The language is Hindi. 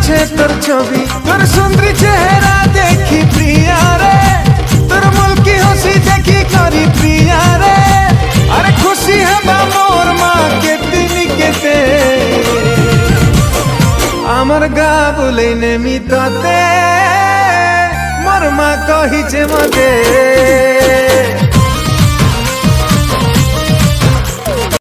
छे तोर छवि तोर सुंदरी चेहरा देखी प्रिया रे तोर मुल्की हंसी देखी करी प्रिया रे अरे खुशी है मोर माँ के दिन केते आमर गा बोले ने मितते मोर माँ कही छे मते।